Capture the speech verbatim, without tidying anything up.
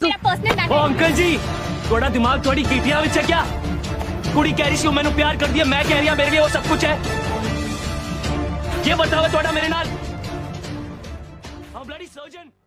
मेरा personal matter. ओ uncle ji, थोड़ा दिमाग थोड़ी कीटिया विच है क्या? कुड़ी कह रही सी मैंने प्यार कर दिया, मैं कह रही मेरे लिए वो सब कुछ है। ये बताओ थोड़ा मेरे नाल। हाँ ब्लडी सर्जन।